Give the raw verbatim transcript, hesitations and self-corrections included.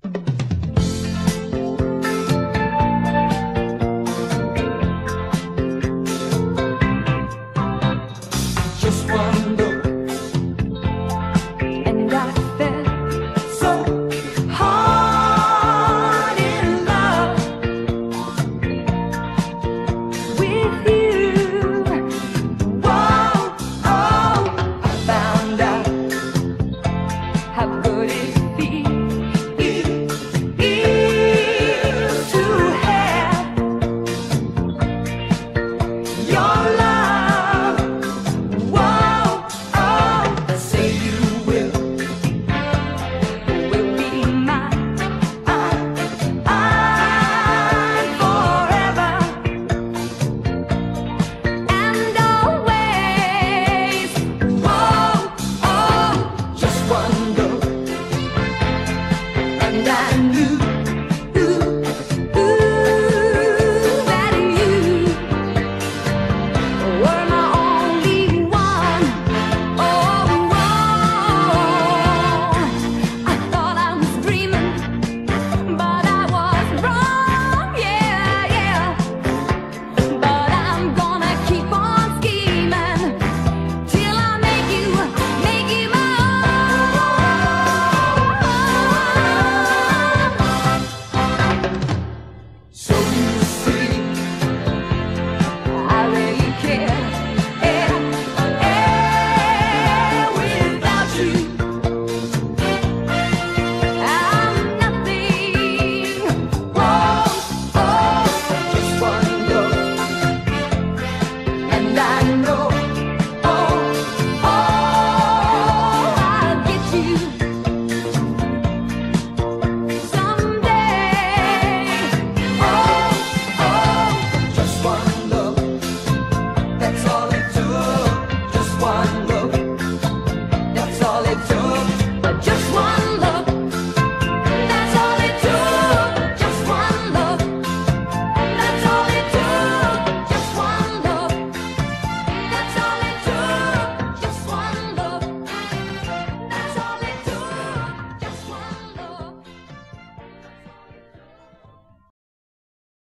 Just one look, and I felt so hard in love with you. Whoa, oh, I found out how good it feels, feels to have your love. Whoa, oh, say you will, will be mine, mine, mine forever and always. Whoa, oh, just one look, and I